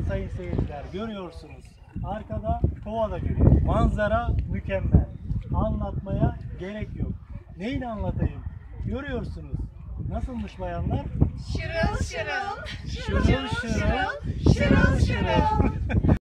sayın seyirciler, görüyorsunuz. Arkada kova da görüyor. Manzara mükemmel. Anlatmaya gerek yok. Neyini anlatayım? Görüyorsunuz. Nasılmış bayanlar? Şırıl şırıl, Şırıl şırıl, şırıl şırıl.